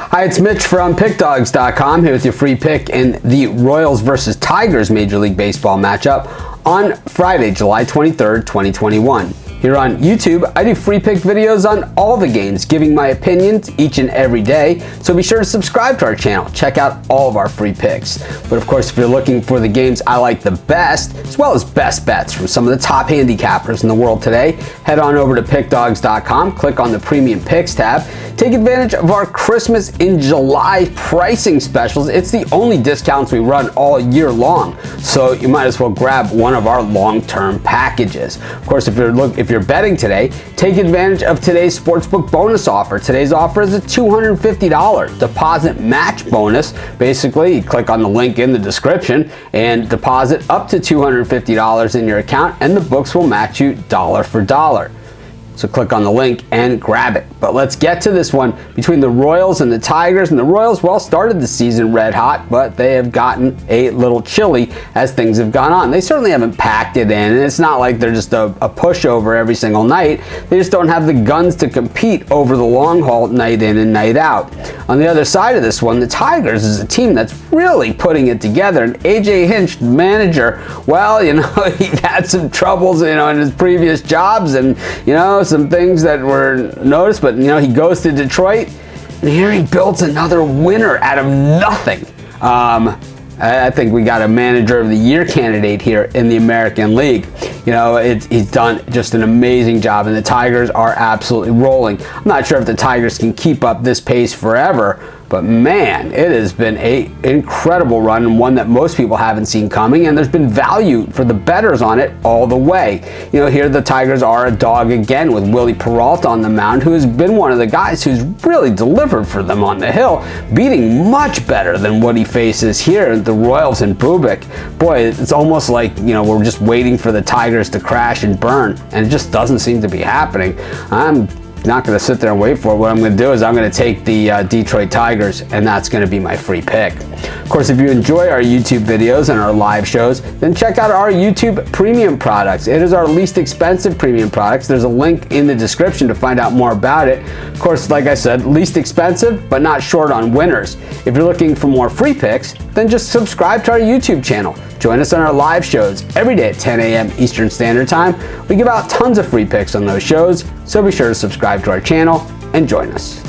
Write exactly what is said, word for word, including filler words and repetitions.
Hi, it's Mitch from Pick Dawgz dot com here with your free pick in the Royals versus Tigers Major League Baseball matchup on Friday, July twenty-third, twenty twenty-one. Here on YouTube, I do free pick videos on all the games, giving my opinions each and every day, so be sure to subscribe to our channel. Check out all of our free picks. But of course, if you're looking for the games I like the best, as well as best bets from some of the top handicappers in the world today, head on over to Pick Dawgz dot com, click on the Premium Picks tab, take advantage of our Christmas in July pricing specials. It's the only discounts we run all year long, so you might as well grab one of our long-term packages. Of course, if you're look if you're betting today, take advantage of today's sportsbook bonus offer. Today's offer is a two hundred fifty dollar deposit match bonus. Basically, you click on the link in the description and deposit up to two hundred fifty dollars in your account, and the books will match you dollar for dollar. So click on the link and grab it. But let's get to this one between the Royals and the Tigers. And the Royals, well, started the season red hot, but they have gotten a little chilly as things have gone on. They certainly haven't packed it in, and it's not like they're just a, a pushover every single night. They just don't have the guns to compete over the long haul night in and night out. On the other side of this one, the Tigers is a team that's really putting it together. And A J Hinch, the manager, well, you know, he had some troubles, you know, in his previous jobs, and, you know, some things that were noticed, but you know, he goes to Detroit and here he builds another winner out of nothing. Um, I think we got a manager of the year candidate here in the American League. You know, it, he's done just an amazing job, and the Tigers are absolutely rolling. I'm not sure if the Tigers can keep up this pace forever, but man, it has been an incredible run, and one that most people haven't seen coming, and there's been value for the bettors on it all the way. You know, here the Tigers are a dog again with Willie Peralta on the mound, who has been one of the guys who's really delivered for them on the hill, beating much better than what he faces here, the Royals and Bubic. Boy, it's almost like, you know, we're just waiting for the Tigers to crash and burn, and it just doesn't seem to be happening. I'm not going to sit there and wait for it. What I'm going to do is I'm going to take the uh, Detroit Tigers, and that's going to be my free pick. Of course, if you enjoy our YouTube videos and our live shows, then check out our YouTube premium products. It is our least expensive premium products. There's a link in the description to find out more about it. Of course, like I said, least expensive, but not short on winners. If you're looking for more free picks, then just subscribe to our YouTube channel. Join us on our live shows every day at ten A M Eastern Standard Time. We give out tons of free picks on those shows, so be sure to subscribe to our channel and join us.